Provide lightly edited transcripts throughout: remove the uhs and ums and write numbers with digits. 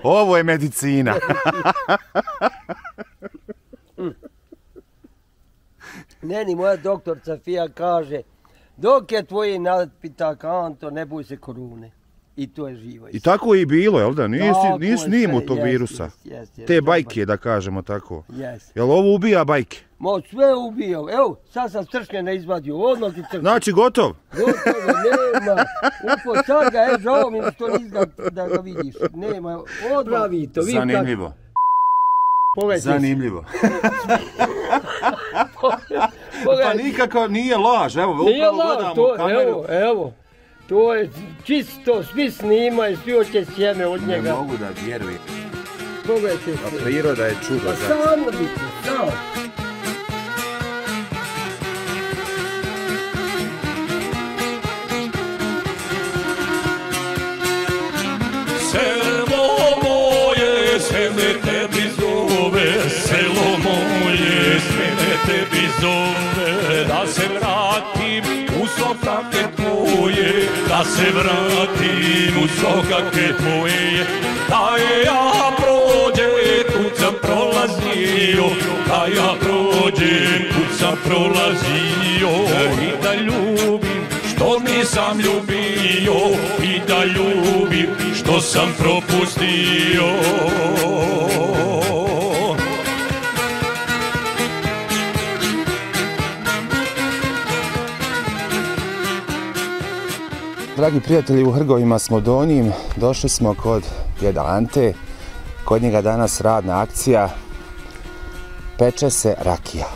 Ovo je medicina. Meni moja doktorca Fija kaže, dok je tvoji nadpitak Anto, ne boj se korune. I to je živo. I tako je i bilo, jel da? Nisi nimao tog virusa. Te bajke, da kažemo tako. Jel ovo ubija bajke? Ma sve ubijao. Evo, sad sam stršnjena izvadio. Odmah i crkne. Znači, gotov? Gotovo, nema. Upo sad ga, žao mi što nizga da ga vidiš. Nema, odmah. Zanimljivo. Zanimljivo. Pa nikako nije laž, evo, upravo gledamo kameru. Evo. To je čisto, svi snimaju, svi hoće sjeme od njega. Ne mogu da vjerujem. Pogledajte se. A priroda je čudo. Pa samo biti, samo. Selo moje, sve me tebi zove, selo moje, sve me tebi zove, da se vratim u sokake tvoje, da se vratim u sokake tvoje, da ja prođem, kud sam prolazio, da ja prođem, kud sam prolazio, i da ljubim što nisam ljubio, i da ljubim što sam propustio. Dragi prijatelji, u Hrgovima smo Donjim, došli smo kod djeda Ante, kod njega danas radna akcija, peče se rakija.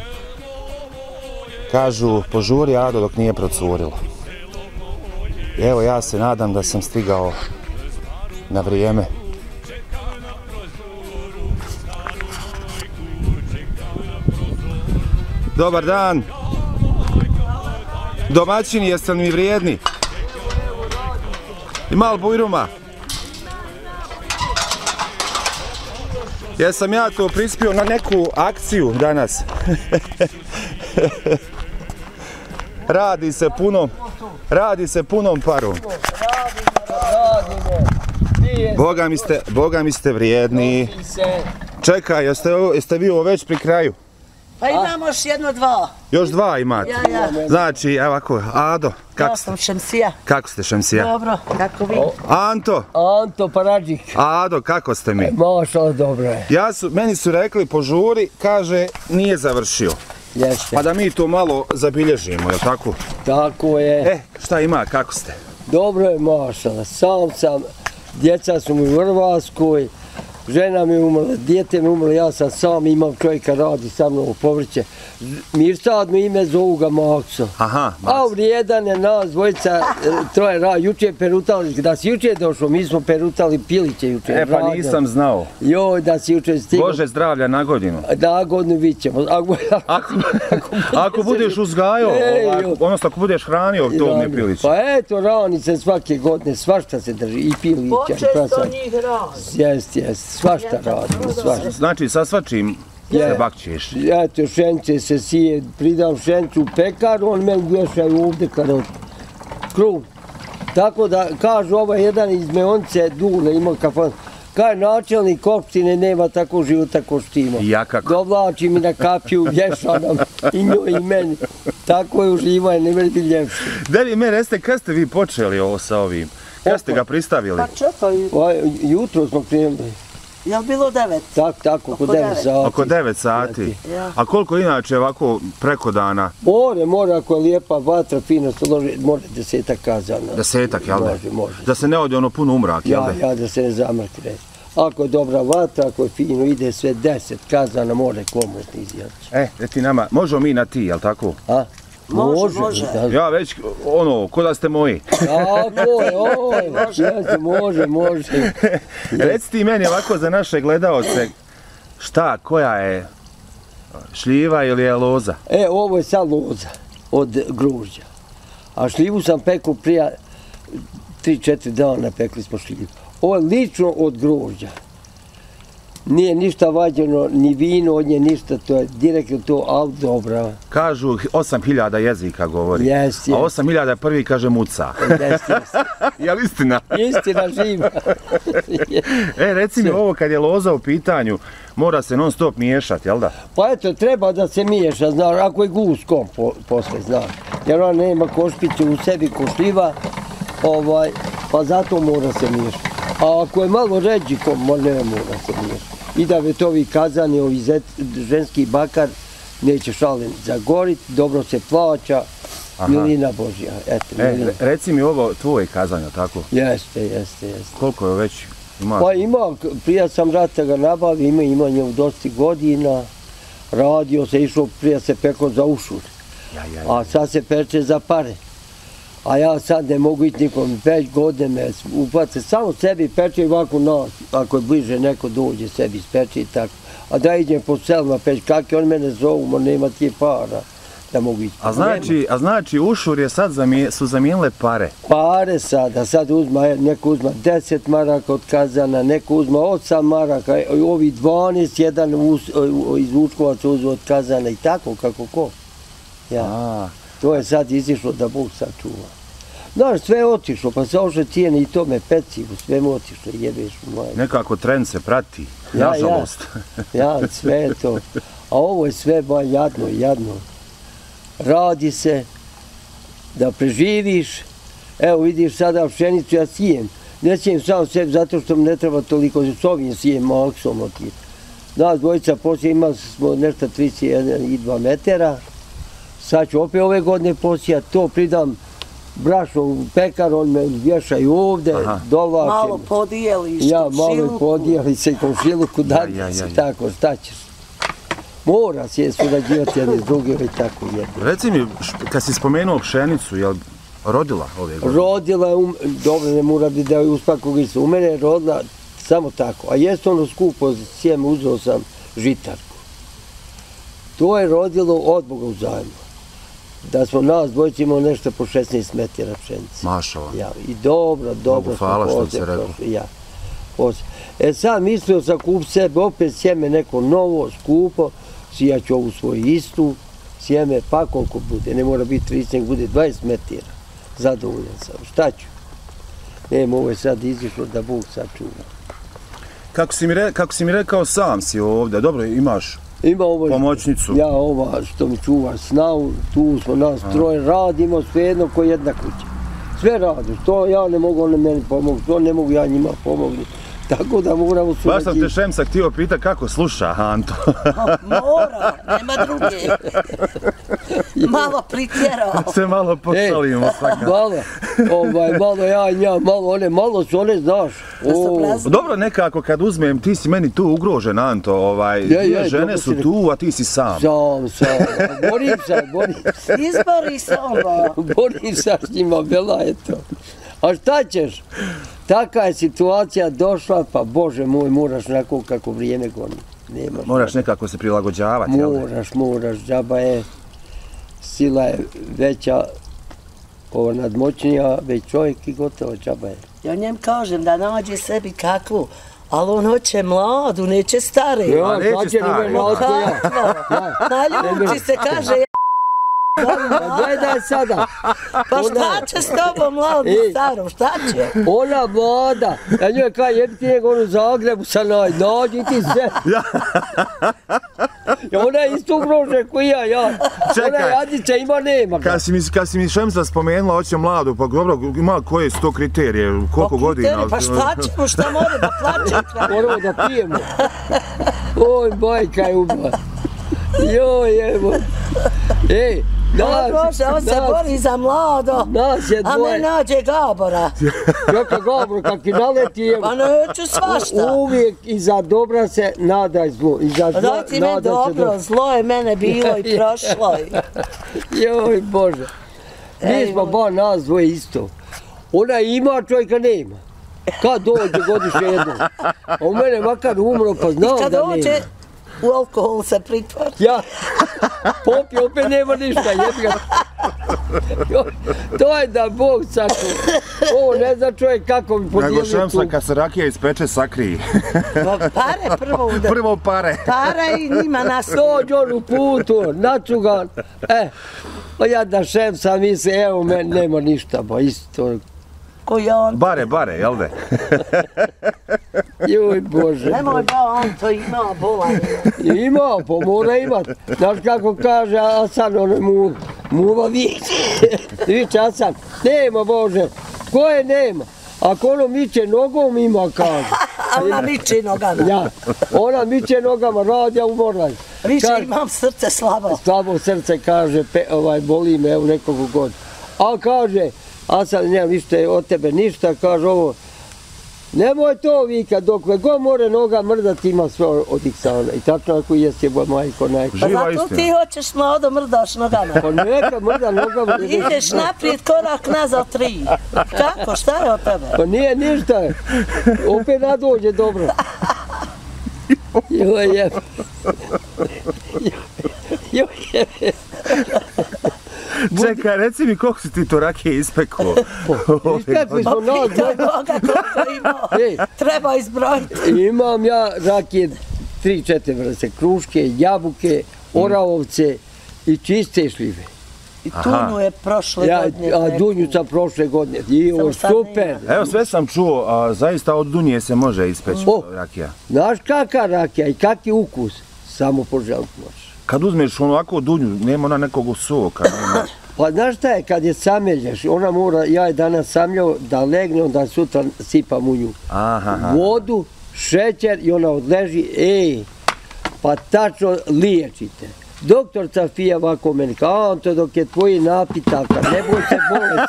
Kažu, požuri Ado dok nije procurilo. Evo, ja se nadam da sam stigao na vrijeme. Dobar dan! Domaćini, jeste li mi vrijedni? Ima li bujruma? Jesam ja to prispio na neku akciju danas. Radi se punom parom. Boga mi ste vrijedni. Čekaj, jeste vi ovo već pri kraju? Pa imamo još jedno dva. Još dva imate? Ja. Znači, evo ovako, Ado, kako ste? Ja sam Šemsija. Kako ste, Šemsija? Dobro, kako vi? Anto Paradžik. Ado, kako ste mi? Mašala, dobro je. Meni su rekli požuri, kaže, nije završio. Jeste. Pa da mi to malo zabilježimo, je li tako? Tako je. Šta ima, kako ste? Dobro je, mašala. Sam sam, djeca su mi u Hrvatskoj, žena mi umrla, dijete mi umrla, ja sam sam, imam čovjeka radi sa mnom u povrće. Mirsad mi ime zovu ga Makso. Aha, a vrijedan je nas dvojica, troje radi, juče perutali, da si juče došlo, mi smo perutali piliće juče. Pa nisam znao. Joj, da si juče stigao. Bože zdravlja na godinu. Na godinu vidit ćemo. Ako budeš uzgajao, odnosno ako budeš hranio tovne piliće. Pa eto, rani se svake godine, svašta se drži, i pilića. Počesto njih rani. Jest, svašta radimo, svašta. Znači, sa svačim se bakćeš? Eto, šence se sije, pridam šencu u pekar, on meni vješaju ovdje karot. Krug. Tako da, kažu, ovaj jedan iz Meonce, Dule, imao kafan, kaj načelnik opštine nema tako života ko što ima. Ja kako? Dovlači mi na kapiju, vješa nam i njoj i meni. Tako je uživaj, ne meni bi ljepše. Da li me reste, kad ste vi počeli ovo sa ovim? Kad ste ga pristavili? Pa čekaj. Jutro smo krenuli. Jel bilo 9? Tako, oko 9 sati. Oko 9 sati. A koliko inače ovako preko dana? More, ako je lijepa vatra, fino se loži, može 10 kazana. 10, jel da? Može. Da se ne ode ono puno umrak, jel da? Ja, da se ne zamrkne. Ako je dobra vatra, ako je fino, ide sve 10 kazana, može komotni izjaći. Reti nama, možemo mi na ti, jel tako? Može. Ja već, ko da ste moji. Može. Reci ti meni ovako za naše gledaoce, koja je šljiva ili je loza? Ovo je sad loza od grožđa. A šljivu sam pekao prije 3-4 dana, pekli smo šljivu. Ovo je lično od grožđa. Nije ništa vađeno, ni vino od nje, ništa, to je direktno to, ali dobro. Kažu 8000 jezika govori. Jeste. A 8000 prvi kaže muca. Jeste. Je li istina? Istina živa. Reci mi ovo kad je loza u pitanju, mora se non stop miješati, jel da? Pa eto, treba da se miješa, znaš, ako je guskom posle, znaš. Jer ona nema košpice u sebi košljiva, pa zato mora se miješati. A ako je malo ređi kom, ne mora se miješati. I da već ovi kazani, ovi ženski bakar, neće šalen zagorit, dobro se plaća, milina Božja. Reci mi ovo tvoje kazanje, tako? Jeste. Koliko je već ima? Pa ima, prije sam rata ga nabavio, ima njemu dosta godina, radio se, išao, prije se pekao za ušur, a sad se peče za pare. A ja sad ne mogu iti nikom, 5 godine me upace, samo sebi peče i ovako nas, ako je bliže neko dođe, sebi ispeče i tako. A da idem po selima peć kake, oni mene zovu, nema ti para da mogu ići. A znači ušur je sad su zamijenile pare? Pare sada, sad neko uzma 10 maraka od kazana, neko uzma 8 maraka, ovi 12, jedan iz Vučkovaca uzma od kazana i tako, kako ko. To je sad izišlo da Bog sačuva. Znaš, sve je otišlo, pa se oše cijene i tome pecivo, sve mu otišlo, jebeš mu majke. Nekako trend se prati, nažalost. Sve je to. A ovo je sve ba jadno. Radi se da preživiš. Evo vidiš sada pšenicu, ja sijem. Ne sijem sam sebi zato što mi ne treba toliko, s ovim sijem maksom. Nas dvojica poslije imali smo nešto 31,2 metara. Sad ću opet ove godine posijati, to pridam brašno u pekar, on me vješaju ovde, dolačem. Malo podijeliš malo podijeli se komšiluku, tako, šta ćeš? Mora se surađivati jedni s drugim i tako jedno. Reci mi, kad si spomenuo pšenicu, je li rodila ove godine? Rodila, dobro, ne mora biti da je uspakog isto. U mene je rodila samo tako, a jeste ono skupo sjeme, uzeo sam žitarku. To je rodilo od Boga u zajmu. Da smo nas dvojici imali nešto po 16 metara pšenice. Mašala. I dobro Bogu hvala što si rekao. Sad mislio sam kup sebe opet sjeme neko novo, skupo, sijat ću ovu svoju istu, sjeme pa koliko bude, ne mora biti 30, bude 20 metara. Zadovoljan sam, šta ću? Ovo je sad izišlo da Bog sačuva. Kako si mi rekao, sam si ovdje, dobro, imaš pomoćnicu. Ja, ova što mi čuva snavu, tu smo nas troje, radimo sve jedno ko jedna kuća. Sve radi, što ja ne mogu, one meni pomogu, što ne mogu ja njima pomogli. Tako da moramo surađivati. Baš sam te Šemsa htio pitati kako sluša Anto. Mora, nema druge. Malo pritjerao. Se malo pošalimo svaka. Malo ja i nja, malo su one, znaš. Dobro, nekako kad uzmem, ti si meni tu ugrožen, Anto, žene su tu, a ti si sam. Sam. Borim se. Izbori se ovo. Borim se s njima, bela je to. A šta ćeš? Taka je situacija došla, pa Bože moj, moraš nekako kako vrijeme goni. Moraš nekako se prilagođavati, jel? Moraš, džaba je, sila je veća, nadmoćnija, već čovjek i gotovo, džaba je. Ja njem kažem da nađe sebi kakvu, ali on hoće mladu, neće stare. Ja, neće stare. Naljuči se, kaže Gledaj sada. Pa šta će s tobom mladom starom, šta će? Ona mlada, ja njoj kaj jebi ti njeg u Zagrebu sa nađi ti sve. Ona je isto ugrožen koji ja. Ona jadića ima, nema. Kad si mi Šemsa spomenula, hoće mladu, pa dobro, ima koje su to kriterije, koliko godina? Pa šta ćemo, šta mora da plaćem? Moramo da pijemo. Oj, bajka je ubila. Joj, evo. Ej, Bože, on se bori za mlado, a me nađe Gabora. Kaka Gabor, kak ti naleti, evo. Pa neću svašta. Uvijek iza dobra se nadaj zlo. Daj ti me dobro, zlo je mene bilo i prošlo. Joj, Bože. Mi smo ba nas dvoje isto. Ona ima, čovjeka nema. Kad dođe godišnje jedno. A u mene makar umro, pa znam da nema. U alkoholu se pritvara. Ja, popio, opet nema ništa, jebi ga. To je da Bog sačuva. Ovo ne zna čovjek kako bi podijelio Nego tu. Šemsa, kad se rakija ispeče, sakriji. Pare prvo udar. Prvo pare. Para i njima nas. Dođe on u putu, načugan. Pa ja da Šemsa misli, evo men nema ništa, ba isto. Koji on. Bare, jel de? Joj Bože. Nemoj da on to ima bolan. Ima, pa mora imat. Znaš kako kaže Asan, ono muva viče Asan, nema Bože, koje nema? Ako ono miče nogom ima kaže. A ona miče nogama. Ja, ona miče nogama, radi, ja umorlaj. Više imam srce slabo. Slabo srce kaže, boli me u nekoliko god. A kaže, Asan, nema ništa od tebe, ništa, kaže ovo. Nemoj to vikati, dok god more noga mrdati ima sve odiksana. I tačno ako jesi je majko najko. Pa zato ti hoćeš mlado mrdaš nogama. Pa neka mrda nogama. Ideš naprijed, korak nazad 3. Kako, šta je od tebe? Pa nije ništa, opet nadođe dobro. Joj jebe. Joj jebe. Čekaj, reci mi koliko si ti to rakije ispekao? Ispekli smo nas. Pitaj Boga koliko imao. Treba izbrojiti. Imam ja rakije 3-4 vrste. Kruške, jabuke, oravovce i čiste šljive. I Tunu je prošle godine. A Dunju sam prošle godine. Jo, super. Evo sve sam čuo, zaista od Dunje se može ispeći rakija. Znaš kakva rakija i kaki ukus? Samo poželiti možeš. Kad uzmeš ovako Dunju, nema ona nekog soka. Pa znaš šta je, kad je samelješ, ona mora, ja je danas samljao da legne, onda sutra sipam u nju. Vodu, šećer i ona odleži, pa tačno liječite. Doktorca Fija ovako meni, kao Anto, dok je tvoji napitaka, ne boj se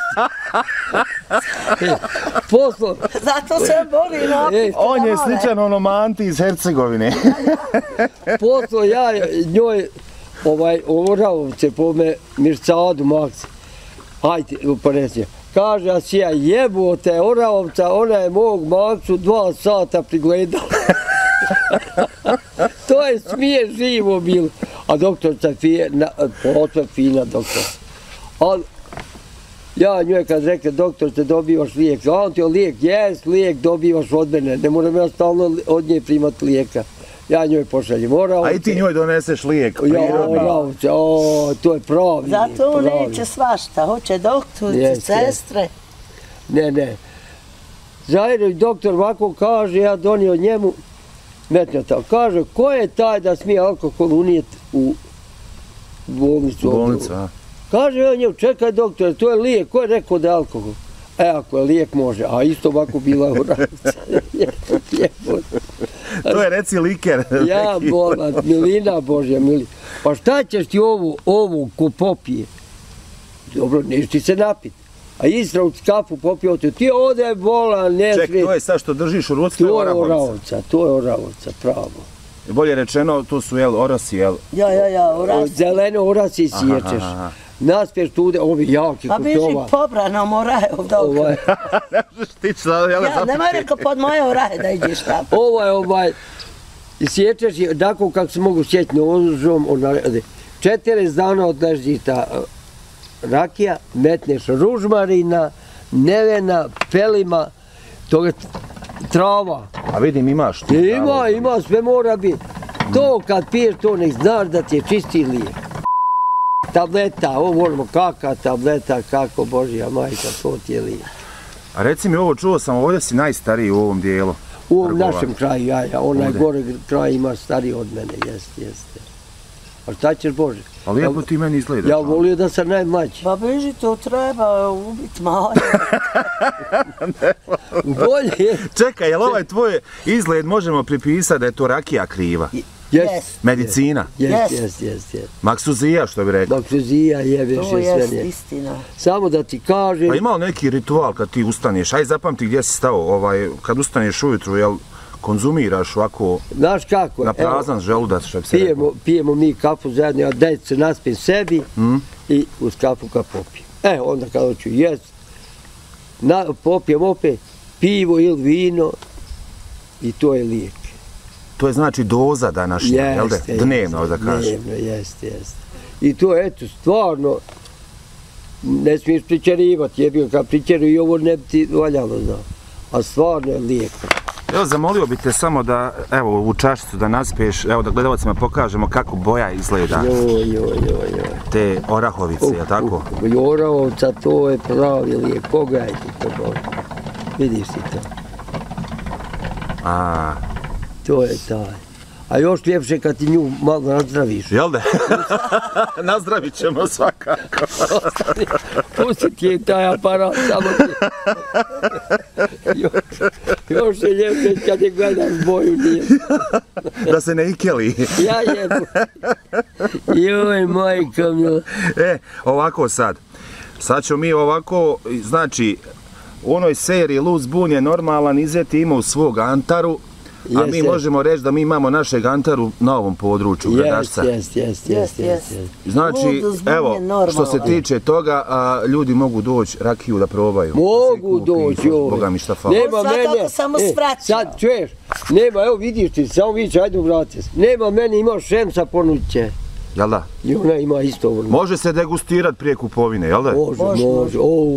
bolesti. Zato se boli napitaka. On je sličan onom Anti iz Hercegovine. Poslo ja njoj oravovce po me Mirsadu Maksi. Hajde, ponesnje. Kaže, a si ja jebote, oravovca, ona je mog Maksu 2 sata prigledala. To je smije živo bilo. A doktorca Fije, potve fina doktor. Ali ja njoj kad rekla, doktor, te dobivaš lijek. A on ti lijek, jes, lijek dobivaš od mene. Ne moram ja stalno od nje primati lijeka. Ja njoj pošaljem oravce. A i ti njoj doneseš lijek prirodni. Ja, oravce, to je pravi. Zato on neće svašta, hoće doktorice, sestre. Ne. Zajedno doktor ovako kaže, ja donio njemu, metnio tamo, kaže, ko je taj da smije alkohol unijeti u bolnicu? U bolnicu, a? Kaže, ja njemu, čekaj doktore, to je lijek, ko je rekao da je alkohol? Ako je lijek može, a isto ovako bila oravca. To je reci liker. Ja bolan, milina Božja, milina. Pa šta ćeš ti ovu ko popije? Dobro, neš ti se napiti. A Istra u kafu popio ti ode bolan, ne svi. Ček, to je sad što držiš u ruci, to je oravovca. To je oravovca, pravo. Bolje rečeno, to su orosi, jel? Ja, orasi. Zelene orasi sječeš. Naspješ tude, ovi jaki pa biži pobranom oraje ovdje. Ne možeš ti sad, jel? Ja, nemoj rekao pod moje oraje da ideš tamo. I sječeš, tako kako se mogu sjeći nožom, 40 dana odleži ta rakija, metneš ružmarina, nevena, pelima, toga trava. A vidim, imaš tu. Ima, sve mora biti. To kad piješ, to nek znaš da ti je čisti lijek. Tableta, ovo volimo kaka tableta, kako Božja majka, to ti je lijek. A reci mi ovo, čuo sam, ovdje si najstariji u ovom dijelu. U ovom našem kraju, onaj gore kraj ima stariji od mene, jeste. A šta ćeš Bože? A lijepo ti meni izgleda. Ja volio da sam najmlađi. Pa beži, to treba ubiti malo. Bolje. Čekaj, jel ovaj tvoj izgled možemo pripisati da je to rakija kriva? Yes. Medicina? Yes. Maksuzija, što bi rekao. Maksuzija jebeš sve. To je istina. Samo da ti kažem... Pa imao neki ritual kad ti ustaneš? Aj zapamti gdje si stao, kad ustaneš ujutru, jel konzumiraš ovako... Znaš kako? Na prazan želudac, što bi se rekao. Pijemo mi kafu zajedno, ja dajte se naspim sebi i uz kafu kad popijem. Onda kad hoću jest, popijem opet pivo ili vino i to je lijek. To je znači doza današnja, jel da? Dnevno, da kažem. Dnevno, jeste. I to, eto, stvarno, ne smiješ pričerivati, jebi ga, kad pričeru i ovo ne bi ti valjalo, da. A stvarno je lijeko. Evo, zamolio bih te samo da, evo, u čašicu da naspiješ, evo, da gledalcima pokažemo kako boja izgleda. Joj. Te orahovice, je tako? Orahovca, to je pravi lijek, pogledajte to boja. Vidiš ti to. To je taj. A još ljepše kad ti nju malo nazdraviš. Jel da? Nazdravit ćemo svakako. Pusti ti je taj aparat, samo ti. Još je ljepše kad je gledaš boju nije. Da se ne ikeli. Ja jebu. Joj, majka mila. Ovako sad. Sad ćemo mi ovako, znači, u onoj seriji Luz Bun je normalan, Izet je imao svog Antaru, a mi možemo reći da mi imamo našeg Antaru na ovom području Gradašca. Jest. Znači, evo, što se tiče toga, ljudi mogu doći rakiju da probaju. Mogu doći, joj. Boga mi šta fali. Nema mene, sad čuješ, nema, evo vidiš ti, samo vidiš, ajde vrati se. Nema mene, ima Šemsa ponuće. Jel da? I ona ima isto vrlo. Može se degustirati prije kupovine, jel da? Može.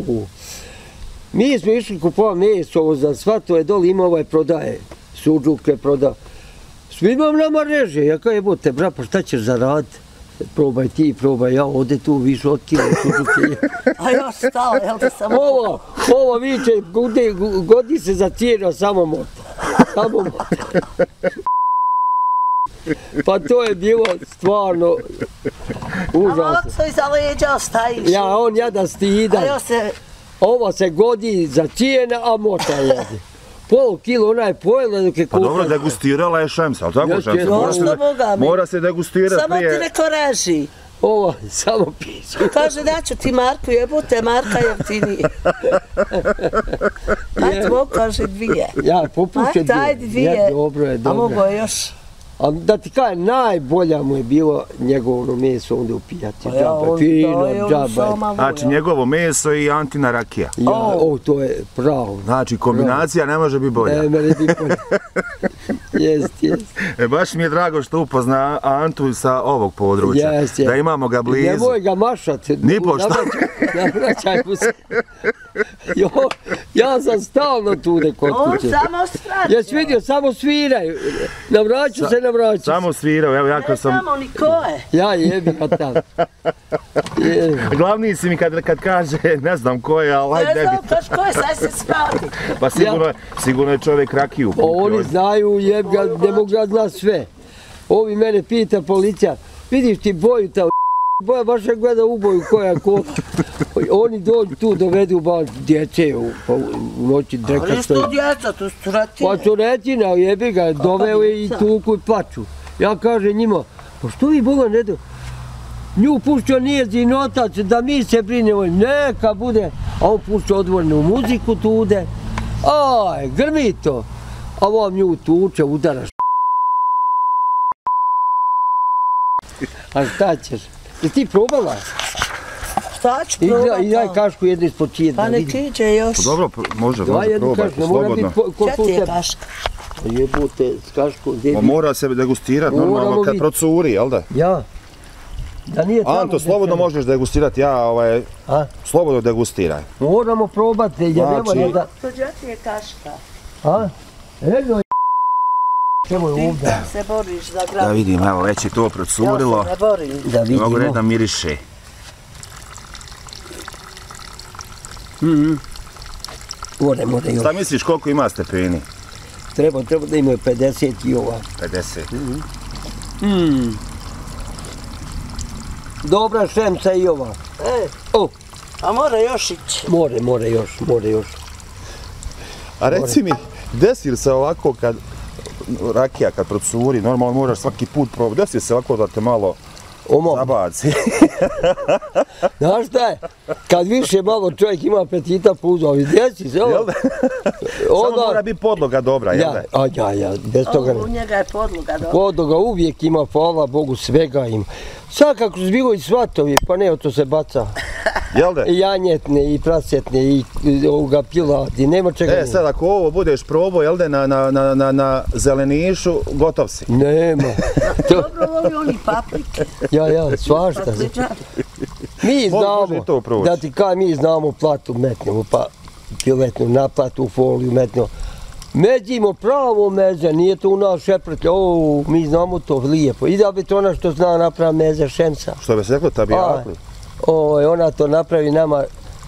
Mi smo išli kupovati meso, za svato je dole ima ovaj prodaje. Suđuke proda. Svima nama reže, ja kao jebote, bra, pa šta ćeš zaraditi? Probaj ti, probaj ja, ode tu, više otkine suđuke. A još stao, jel da samo... Ovo viče, godi se za cijena, samo mota. Pa to je bilo stvarno užasno. A ovako iza leđa ostajiš. Ja, on jada stidan. Ovo se godi za cijena, a mota jede. Pol kilo ona je pojela dok je kuhala. Pa dobro, degustirala je Šemsa, ali tako Šemsa? Mora se degustirati prije... Samo ti neko reži. Ovo, samo piću. Kaže, daću ti Marku, jebote, Marka jeftinije. Ajde, mogu, kaže, 2. Ja, popušće 2. Ajde, 2. Dobro je, dobro. A mogo je još... A da ti kaj, najbolja mu je bilo njegovo meso onda u pijaci. Džaba. Znači njegovo meso i Antina rakija. To je pravo. Znači kombinacija ne može biti bolja. Ne može biti bolja. Jest. Baš mi je drago što upozna Antu sa ovog područja. Da imamo ga blizu. Nemoj ga mašati. Ni pošto. Navraćaj mu se. Ja sam stalno tu kod kuće. On samo skraća. Jesi vidio, samo sviraju. Navraću se. Samo svirao, evo ja kad sam... Ne samo ni ko je. Ja jebim ga tamo. Glavniji si mi kad kaže, ne znam ko je, ali ajde... Ne znam ko je, sad se sprati. Pa sigurno je čovjek rakiju. Oni znaju, jeb ga, ne mogu ga zna sve. Ovi mene pita policija, vidiš ti boju ta boja, baš je gleda u boju koja ko. Oni dođu tu, dovedu baš djece u noći dreka stoji. Ali što djeca, to su retine. Pa su retine, ali jebi ga, doveo je i tuku i plaču. Ja kažem njima, pa što vi Boga ne do... Nju pušćao njezin otac, da mi se brinemo, neka bude. A on pušća odvornu muziku tude. Aj, grmi to. A on nju tuče, udaraš. A šta ćeš? Jesi ti probala? Šta ću probati? I daj kašku jednu ispod čijed. Pa nek iđe još. Dobro, može probati, slobodno. Šta ti je kaška? Jebute, s kaškom. Mora se degustirati normalno kad procuri, jel da? Ja. Anto, slobodno možeš degustirati, slobodno degustiraj. Moramo probati, znači... To gdje ti je kaška? Eno Evo je ovdje. Ti se boriš za grad. Da vidim, evo, već je to procurilo. Ja se ne borim. Da vidimo. Mogu reći da miriše. More još. Šta misliš koliko ima stepeni? Treba da imaju 50 i ova. 50. Dobra Šemsa i ova. A mora još ići. More još. A reci mi, desi li se ovako kad rakija kad procuri, normalno moraš svaki put probati, desi li se ovako da te malo zabaci? Znaš šta je? Kad više malo čovjek ima apetita puzo, desi se ovo. Samo mora biti podloga dobra, jel da? Ja, bez toga ne. U njega je podloga dobra. Podloga uvijek ima, hvala Bogu, svega ima. Svakako su bilo i svatovi, pa ne, to se baca. Jel da? I janjetne, i prasetne, i ovoga pilati, nema čega. Sad ako ovo budeš probao, jel da, na zelenišu, gotov si. Nema. Dobro voli oni paprike. Ja, svašta. Mi znamo, da ti kaj mi znamo platu metnemo, pa kiletnu naplatu, foliju metnemo. Medzimo pravo meze, nije to u nas šeprte, mi znamo to lijepo. I da bi to ona što zna napravi meze šenca. Što bi se reklo, tabijakli? Ona to napravi nama.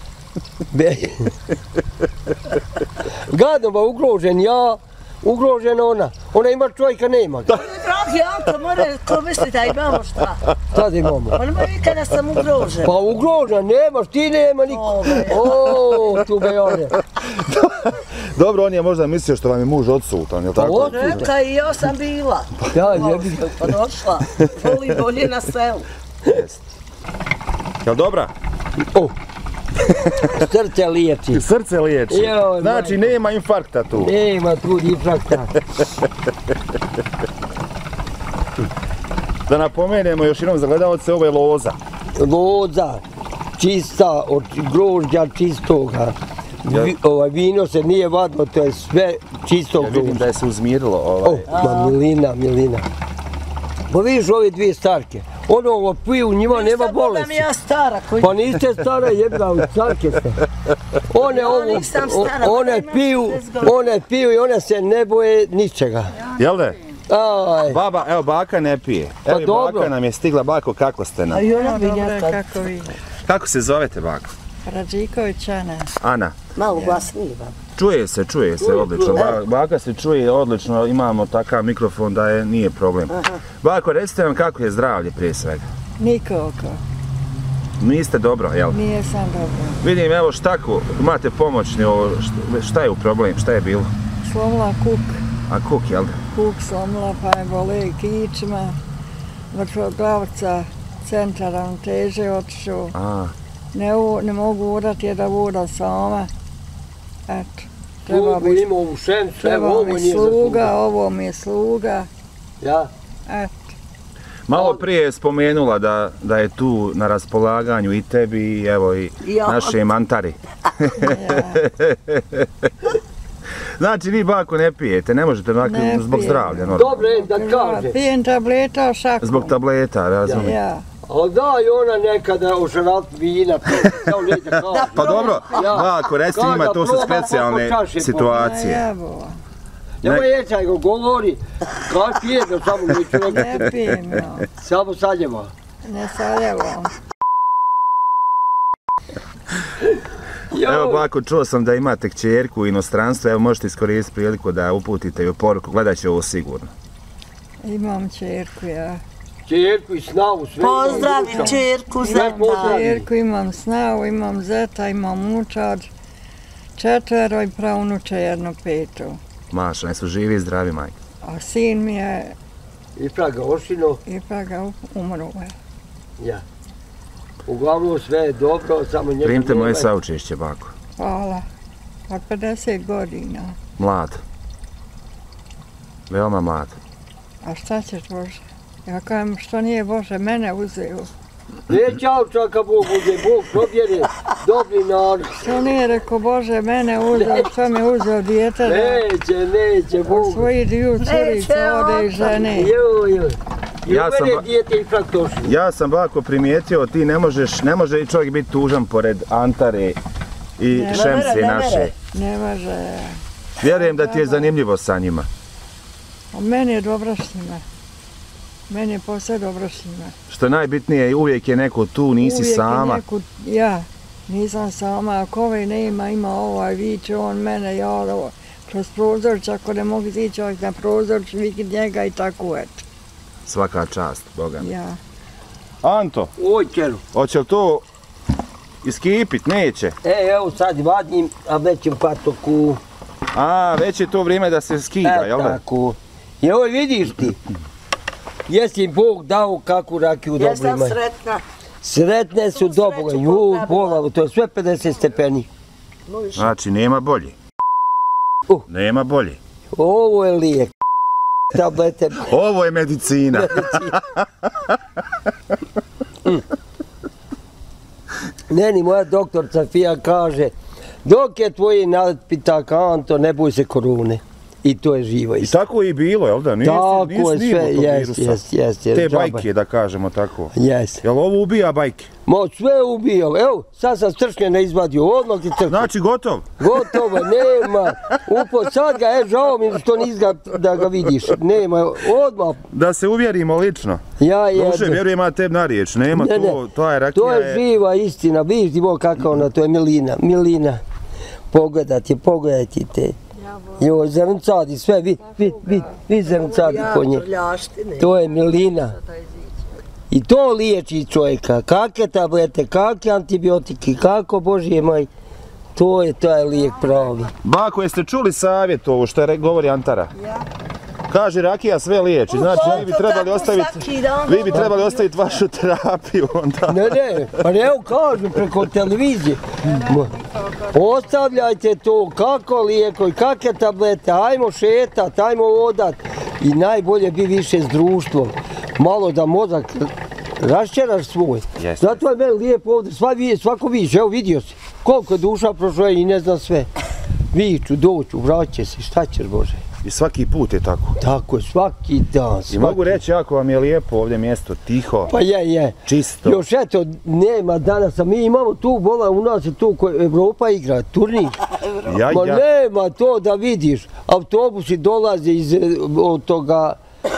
Gadno ba ugrožen ja, ugrožena ona. Ona ima čovjeka, nema ga. Dragi Anto, mora ko misli da imamo šta? Tad imamo. On ima vi kada sam ugrožen. Pa ugrožen, nemaš, ti nema niko. Tu be one. Dobro, on je možda mislio što vam je muž odsutan, je li tako? Reka i ja sam bila. Ja jebi. Pa došla. Voli bolje na selu. Jel dobra? Srce liječi. Srce liječi. Znači, nema infarkta tu. Nema tu infarkta. Da napomenemo još jednom za gledalce, ovo je loza. Loza, čista, od grožđa čistoga. Vino se nije vadilo, to je sve čisto grožđa. Vidim da je se uzmirilo. Milina. Pa vidiš ove dvije starke. Ono piju, njima nema bolesti. Nisam ja stara. Pa niste stara jebna, starke ste. One piju i one se ne boje ničega. Jel da? Baba, evo baka ne pije. Evo baka nam je stigla, bako kako ste nam? A i ona bi njaka. Kako vi? Kako se zovete bako? Radžiković Ana. Ana. Malo glasnije vam. Čuje se odlično. Baka se čuje odlično, imamo takav mikrofon da nije problem. Bako, recite nam kako je zdravlje prije svega? Nikako. Niste dobro, jel? Nije sam dobro. Vidim, evo štaku, imate pomoćni, šta je u problem, šta je bilo? Slomila kuk. A kuk, jel da? Kuk slomila, pa je bole kičma. Vrtloglavca, centar ravnoteže otišao. Ne mogu urati da ura sama. Eto. Treba mi sluga, ovo mi je sluga. Ja? Eto. Malo prije je spomenula da je tu na raspolaganju i tebi, evo i naše mantari. Znači, vi bako ne pijete, ne možete zbog zdravlja. Dobro, da kaže. Pijem tableta, šakom. Zbog tableta, razumijem. Ali daj ona nekada u šarat vina, kao neće kaže. Pa dobro, bako, recite njima, to su specijalne situacije. Nemoj ječaj go govori, kaj pije da samo neću nekako. Ne pijem, no. Samo saljeva. Ne saljevam. Evo bako, čuo sam da imate kćerku u inostranstvu, evo možete iskoristiti priliku da uputite joj poruku, gledat će ovo sigurno. Imam čerku, ja. Čerku i snavu, sve imam. Pozdravi čerku, zeta. Čerku imam snavu, imam zeta, imam unučad, 4 i pravnuče 1 5. Maša, ne su živi i zdravi majke. A sin mi je... Ipak ga ošino. Ipak ga umro. Ja. Uglavnom sve je dobro, samo njega... Primite moje saučešće, bako. Hvala. Od 50 godina. Mlad. Veoma mlad. A šta ćeš, Bože? Ja kajem, što nije Bože mene uzeo. Neće čaka Bog bude, Bog probjeri, dobri narod. Što nije rekao Bože mene uzeo, što mi uzeo dijete? Neće, Bog. Svoji dviju curica ode i žene. Ja sam bako primijetio, ti ne može i čovjek biti tužan pored Antare i Šemse naše. Ne može. Vjerujem da ti je zanimljivo sa njima. Meni je dobro s njima. Meni je posle dobro s njima. Što je najbitnije, uvijek je neko tu, nisi sama. Ja, nisam sama, ako ovaj nema, ima ovaj, viče on mene, ja ovo. Kroz prozor, ako ne mogu ići na prozor, ću vikit njega i tako eto. Svaka čast, Boga. Ja. Anto, hoće li to iskipit? Neće? Evo sad vadim, a već je patoku. Već je to vrijeme da se skida, jel da? Tako. I ovo vidiš ti, jesi im Bog dao kakvu rakiju dobro imaju. Jesam sretna. Sretne su dobro, bolalo, to je sve 50 stepeni. Znači, nema bolji. Nema bolji. Ovo je lijek. Tablete. Ovo je medicina. Meni moja doktorca Fija kaže, dok je tvoji nadpitak Anto, ne boj se korone. I to je živo I isto. tako je i bilo, jel da? Tako je sve, jest. Te bajke, da kažemo tako. Jest. Jel ovo ubija bajke? Ma sve ubijao, evo, sad sam stršnjena izvadio, odmah ti crknu. Znači gotov? Gotovo, nema. Sad ga, žao mi što nis da ga vidiš. Nema, odmah. Da se uvjerimo lično. Ja jedno. Duše, vjerujem ja tebi na riječ, nema to je rakija. To je živa istina, vidiš ti Bog kako ona, to je Milina. Pogledajte te. Joj, zrncadi, sve, vid zrncadi po nje. To je Milina. I to liječi čovjeka, kakve tablete, kakve antibiotike, kako, Božje moj, to je taj lijek pravi. Bako, jeste čuli savjet ovo što govori Antara? Ja. Kaže, rakija sve liječi, znači vi bi trebali ostaviti vašu terapiju onda. Ne, pa evo kažu preko televizije. Ostavljajte to, kako lijeko i kakve tablete, ajmo šetat, ajmo odat. I najbolje bi više s društvom. Malo da mozak raščeraš svoj. Zato je meni lijepo ovdje, svako vidiš, evo vidio si. Koliko je duša prošlo i ne znam sve. Viću, doću, vraće se, šta ćeš Bože? I svaki put je tako? Tako je, svaki dan. I mogu reći, jako vam je lijepo ovdje mjesto, tiho, pa je. Čisto. Još eto, nema danas, a mi imamo tu, bola, u nas je tu Evropa igra, turnir. Ma nema to da vidiš, autobusi dolaze iz od toga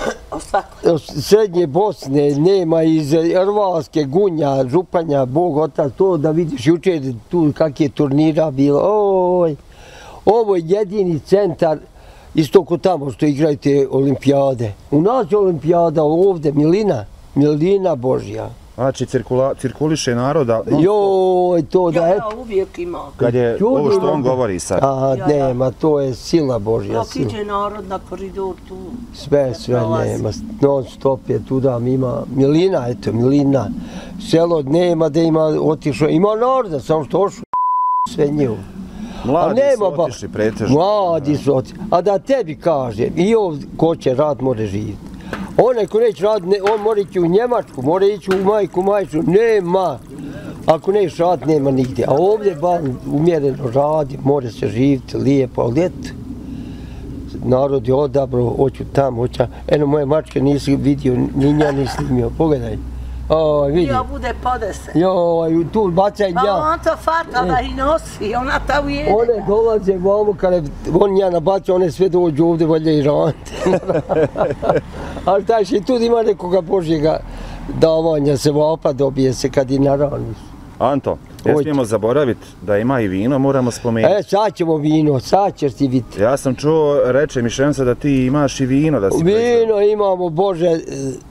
Srednje Bosne, nema iz Hrvatske, Gunja, Županja, Bog otac, to da vidiš jučer tu kak je turnira bilo. Ovo je jedini centar, isto ko tamo što igraju te olimpijade. U nas je olimpijada ovdje, Milina Božja. Znači cirkuliše naroda. Joj, to da je... Ja uvijek imam. Kad je ovo što on govori sad. Nema, to je sila Božja. Dok iđe narod na koridor tu. Sve nema, non stop je tu da ima. Milina. Selo nema da ima otišao. Ima naroda, samo što ošao sve njihovo. Mladi su otišli pretežno. Mladi su otišli. A da tebi kažem, i ovdje ko će rad more živjeti. Onaj ko neće raditi, on mora ići u Njemačku, mora ići u majku, nema. Ako neće raditi, nema nigdje. A ovdje umjereno radi, mora se živjeti lijepo, ali eto. Narod je odabrao, hoću tamo, eno moje mačke nisi vidio, ni nja nisi snimio, pogledaj. Vidi. Ja bude podese. Joj, tu bacaj nja. Pa on to fata da i nosi, ona ta ujede. One dolaze vamo, kada on nja nabaca, one sve dođu ovdje, valjda i rante. Ali taj še tu ima nekoga Božjega davanja, se vapa dobije se kad i naraniš. Anto, ne smijemo zaboraviti da ima i vino, moramo spomenuti. Sad ćemo vino, sad ćeš ti vidjeti. Ja sam čuo, reče mi Šemsa da ti imaš i vino da si proizvodi. Vino imamo, Bože,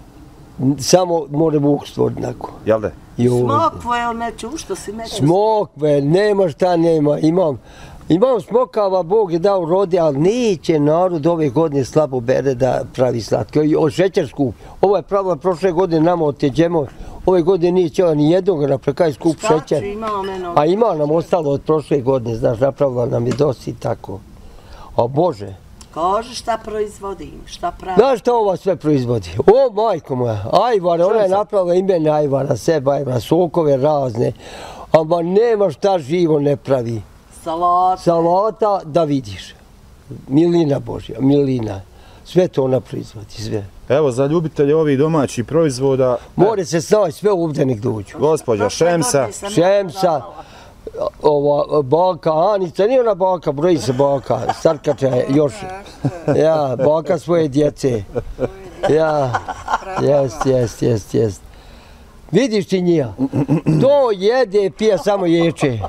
samo more Bog stvoriti neko. Jel da? Smokve, on neću, što si meću? Smokve, nema šta nema, imam smokava, Bog je dao rode, ali neće narod ove godine slabo bere da pravi slatke. Šećer skup. Ovo je pravila prošle godine nama oteđemo, ove godine nije ćela ni jednog napraviti skup šećer. A ima nam ostalo od prošle godine, znaš, napravila nam je dosti tako. A Bože. Kaži šta proizvodim, šta pravi. Znaš šta ova sve proizvodi? O, majko moja, ajvara, ona je napravila imene ajvara, seba ajvara, sokove razne. Ama nema šta živo ne pravi. Salata da vidiš. Milina Božja, Milina. Sve to ona proizvodi, sve. Evo, za ljubitelje ovih domaćih proizvoda... More se staviti, sve ovdje nek dođu. Gospođa Šemsa. Ova baka Anica, nije ona baka, broji se baka, starkača je još. Ja, baka svoje djece. Ja, jest. Vidiš ti njija? To jede, pije samo ječe.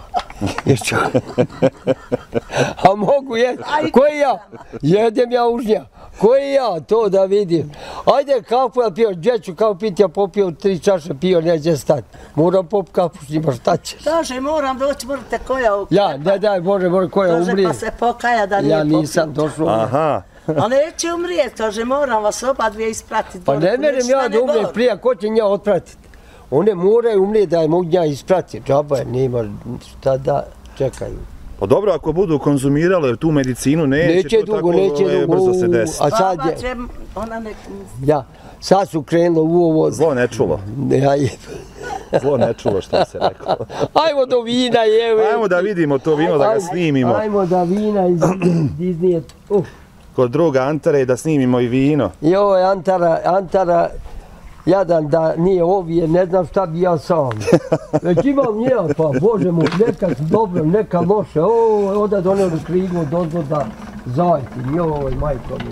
A mogu jesti. Koji ja? Jedem ja užnja. Koji ja? To da vidim. Ajde kafu ja pio, djeću kao piti, ja popio 3 čaše, pio, neće stati. Moram pop kafu s njima, šta ćeš? Kaže, moram doći, morate koja ukljati. Ja, ne daj Bože, koja umrije. Kaže, pa se pokaja da nije popio. Ja nisam došao. Aha. A neće umrijeti, kaže, moram vas oba dvije ispratiti. Pa ne merim ja da umrijem prije, ko će nja otpratiti? One moraju umrijeti da je mogu nja ispratiti. Džaba je, nema šta da čekaju. Pa dobro, ako budu konzumirali, jer tu medicinu neće to tako brzo se desiti. A sad je... Ja, sad su krenuli u ovo... Zlo ne čulo. Zlo ne čulo, što se rekao. Ajmo do vina, jevo. Ajmo da vidimo to vino, da ga snimimo. Ajmo da vina iznijeti. kod druga Antare da snimimo i vino. Joj, Antara, jadan da nije ovdje, ne znam šta bi ja sam. Već imam njega, pa Bože mu, neka dobro, neka loše. Onda donio krigu dozvoda zajti, joj, majko mi.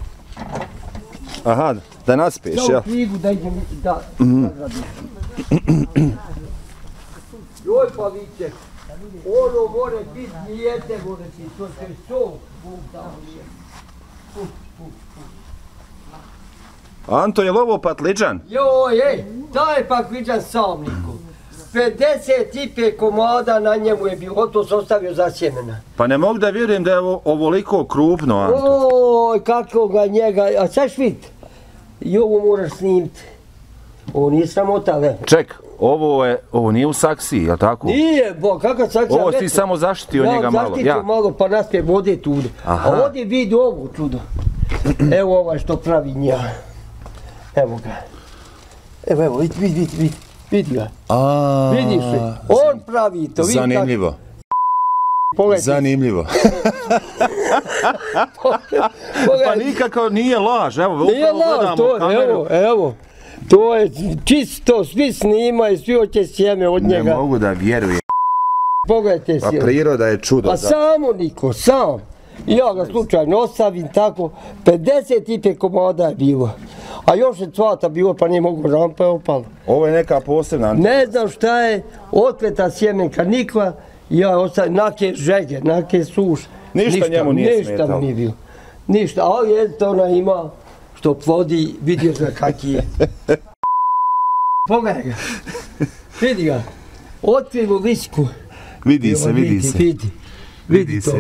Aha, da naspiješ, jel? Samo krigu da idem, da nagradim. Joj, pa viće, ono more biti nijete, more ti, to se so, Bog dao nije. Anto, je li ovo patliđan? Joj, taj pakliđan samniku. 55 komada na njemu je bilo, to sam ostavio za sjemena. Pa ne mogu da vjerujem da je ovoliko krupno, Anto. Oj, kako ga njega, a sad švit. I ovo moraš snimiti. Ovo nije sramota, le. Ček, ovo nije u saksiji, jel tako? Nije, bo, kakav saksija. Ovo si samo zaštitio njega malo. Ja, zaštitio malo, pa naspije vode tude. A ovdje vidi ovo čudo. Evo ovaj što pravi nja. Evo ga. Evo, vidi ga. Vidiš li? On pravi to. Zanimljivo. Zanimljivo. Pa nikako nije laž, evo, upravo gledamo kameru. Evo. To je čisto, svi snimaju, svi hoće sjeme od njega. Ne mogu da vjerujem. Pogledajte sjeme. Pa priroda je čudo. Pa samo niko, sam. Ja ga slučajno ostavim tako, 55 komada je bilo. A još je cvata bilo, pa nije mogu rampa, je opalo. Ovo je neka posebna... Ne znam šta je, otkveta sjemenka nikla, ja ostavim, nake žege, nake suš. Ništa njemu nije smetalo. Ništa mu nije bilo. Ništa, ali je to ona ima što plodi, vidio ga kaki je. Pogledaj ga, vidi ga, otkrivu lisku. Vidi se. Vidi se.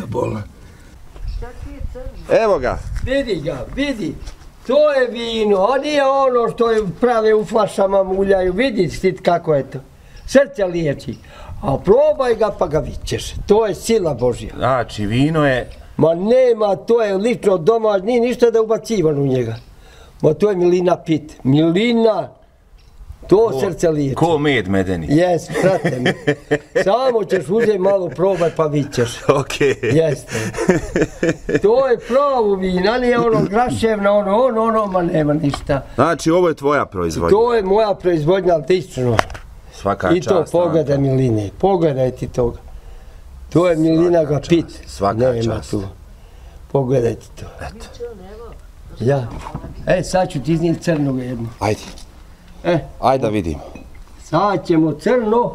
Evo ga. Vidi. To je vino, a nije ono što je prave u flašama muljaju. Vidi ti kako je to. Srce liječi. A probaj ga pa ga vićeš. To je sila Božja. Znači, vino je... Ma nema, to je lično doma, nije ništa da ubacivan u njega. Ma to je Milina pit. Milina! To srce liječi. Ko med medeni. Jes, prate mi. Samo ćeš uzeti malo probaj pa vićeš. Okej. Jeste. To je pravo vina, nije ono graševna, ono, ma nema ništa. Znači, ovo je tvoja proizvodnja. To je moja proizvodnja, ali tično. Svaka čast. I to pogledaj Miline, pogledaj ti toga. To je Milina ga pit. Svaka čast. Pogledaj ti to. Eto. Ja. Sad ću ti iznijeti crnog jednu. Ajde. Ajde da vidimo. Sad ćemo crno.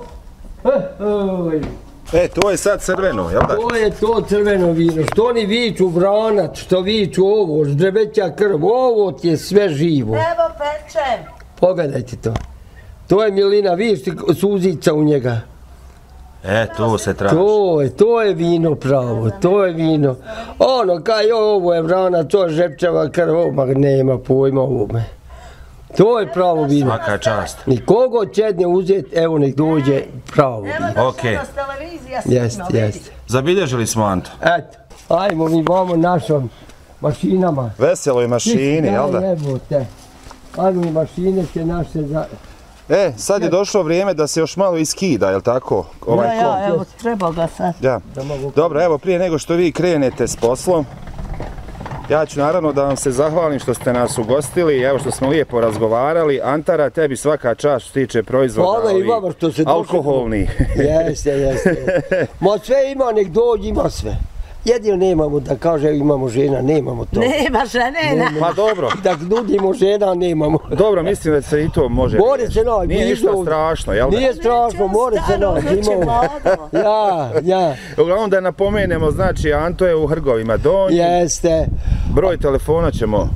To je sad crveno, jel da? To je to crveno vino. Što oni viču vranac, što viču ovo, ždrebeća krv, ovo ti je sve živo. Evo pečem. Pogledajte to. To je Milina, vidiš ti suzica u njega. To se traži. To je vino pravo, to je vino. Ono, kaj ovo je vranac, to je žepčeva krv, ovo nema pojma ovome. To je pravo vino. Svaka čast. Nikogo će ne uzeti, evo nek dođe pravo vino. Okej. Jeste. Zabilježili smo, Anto. Eto, ajmo mi vamo našom mašinama. Veseloj mašini, jel da? Jebote. Ajmo mi mašine će naše za... Sad je došlo vrijeme da se još malo iskida, jel tako? Evo, treba ga sad. Dobro, evo, prije nego što vi krenete s poslom, ja ću naravno da vam se zahvalim što ste nas ugostili, evo što smo lijepo razgovarali. Antara, tebi svaka čast što tiče proizvoda alkoholni. Jeste. Ma sve ima, nek dođi, ima sve. Jedino nemamo da kaže imamo žena, nemamo to. Nema žena. Pa dobro. Da nudimo žena, nemamo. Dobro, mislim da se i to može. More se naći. Nije ništa strašno, jel da? Nije strašno, more se naći. Ja. Uglavnom da napomenemo, znači Anto je u Hrgovima Donji. Jeste. Broj telefona ćemo...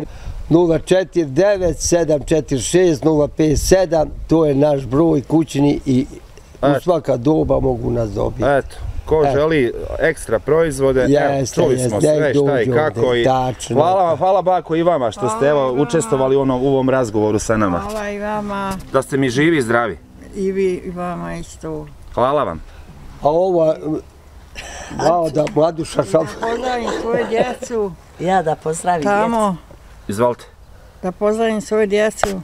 049-746-057, to je naš broj kućni i u svaka doba mogu nas dobiti. Eto. Ko želi ekstra proizvode, čuli smo sve šta i kako. Hvala bako i vama što ste učestvovali u ovom razgovoru sa nama. Hvala i vama. Da ste mi živi i zdravi. I vi i vama isto. Hvala vam. A ova, da mladuša šafa. Pozdravim svoje djecu. Ja da pozdravim djecu. Tamo. Izvolite. Da pozdravim svoje djecu.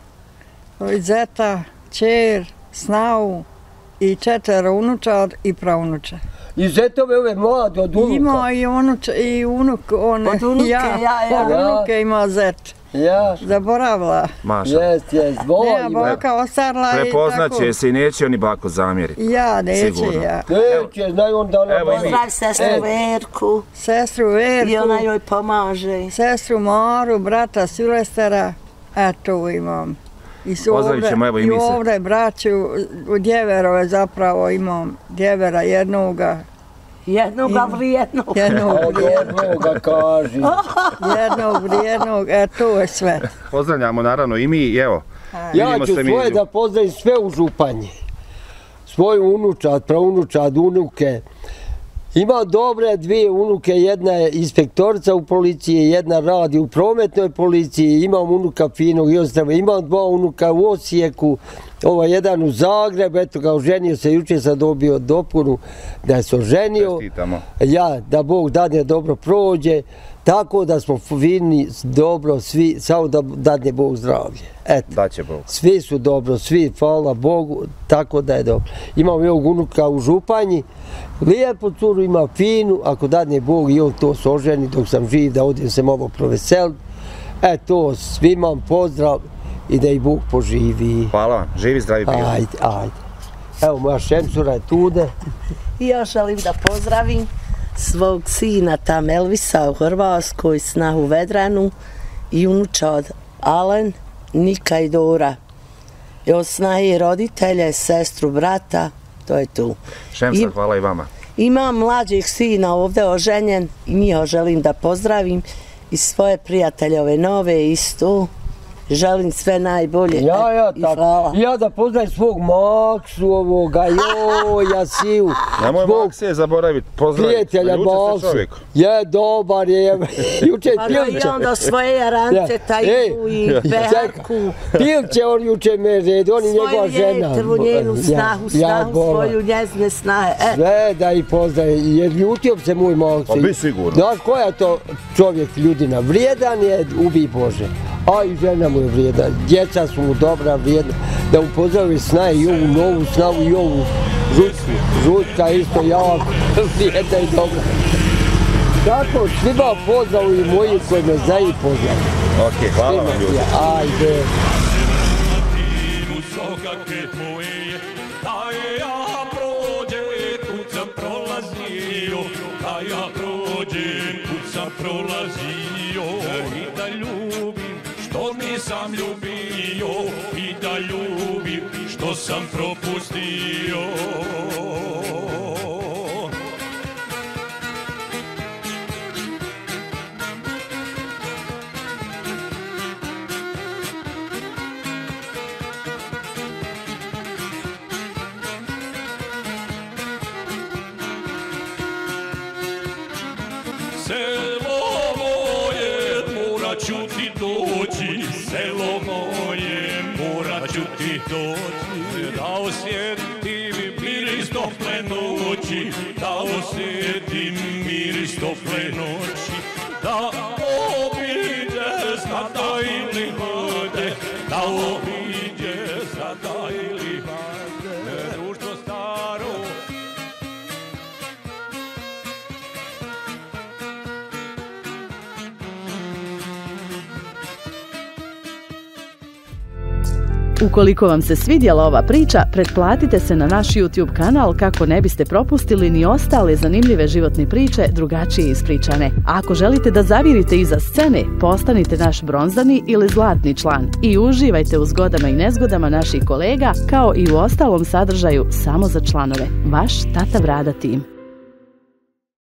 Zeta, čer, snavu i 4 unučad i pravnuča. I zetove ove mlade od unuka. Ima i unuk, on, od unuke, od unuke ima zet. Ja. Zaboravila. Maša. Jest, Nema baka ostarla i tako. Prepoznaće se i neće oni bako zamjeriti. Ja, neće Sigurno. ja. Neće, znaju on da ona... Pozdrav sestru Verku. Sestru Verku. I ona joj pomaže. Sestru Maru, brata Silvestara. Eto imam. Pozdravit ćemo, evo i mi se. I ovdje braću u Djeverove zapravo imam. Djevera jednoga. Jednoga vrijednog. Jednoga kaži. Jednog vrijednog, to je sve. Pozdravljamo naravno i mi i evo. Ja ću svoje da pozdravim sve u Županji. Svoju unučad, praunučad, unuke. Ima dobre dvije unuke, jedna je inspektorica u policiji, jedna radi u prometnoj policiji, imam unuka finog i ostrava, imam dva unuka u Osijeku, jedan u Zagrebu, eto ga oženio se, jučer sam dobio dopunu da se oženio. Čestitamo. Ja, da Bog dadne dobro prođe, tako da smo fini, dobro, svi, samo da dadne Bog zdravlje. Eto. Daće Bog. Svi su dobro, svi, hvala Bogu, tako da je dobro. Imam ovog unuka u Županji, lijepu curu, ima finu, ako dadne Bog i on to soženi dok sam živ, da odim se malo proveseliti. Eto, svima pozdrav i da i Bog poživi. Hvala vam, živi, zdravi bio. Ajde. Evo, moja šemcura je tude. I ja želim da pozdravim svog sina tam Elvisa u Hrvatskoj, snahu Vedranu i unučad Alen, Nika i Dora. I od snahi roditelje, sestru, brata, to je tu. Šemca, hvala i vama. Imam mlađeg sina ovdje oženjen i njih želim da pozdravim i svoje prijatelje ove nove isto. Želim sve najbolje i hvala. Ja da pozdravim svog Maksu ovoga, Jasiju. Nemoj Makse zaboraviti, pozdraviti. Prijatelja Maksu. Je, dobar je. Juče Pilče. Pa i onda svoje jarance, Tajku i Beharku. Pilče on juče me red, on i njegova žena. Svoju njenu snahu, svoju njezne snahe. Sve da i pozdravim, jer ljutio se moj Maksu. Pa bi sigurno. Znaš koja je to čovjek ljudina? Vrijedan je, ubi Bože. A i žena mu je vrijedna, djeca su mu dobra, vrijedna, da mu pozdravi snaje i ovu novu snavu i ovu Žutka isto jako vrijedna i dobra. Tako, svima pozdravu i moji koji me znaju pozdravu. Ok, hvala vam ljudi. Ajde. Sam ljubio i da ljubim što sam propustio. Selo moje, morat ću ti doći, selo moje, morat ću ti doći, da osjetim miris tople noći, da osjetim miris tople noći, da obiđe sada ili vode, da obiđe sada ili vode, društvo staro. Ukoliko vam se svidjela ova priča, pretplatite se na naš YouTube kanal kako ne biste propustili ni ostale zanimljive životne priče drugačije ispričane. A ako želite da zavirite iza scene, postanite naš bronzani ili zlatni član i uživajte u zgodama i nezgodama naših kolega kao i u ostalom sadržaju samo za članove. Vaš Tata Brada tim.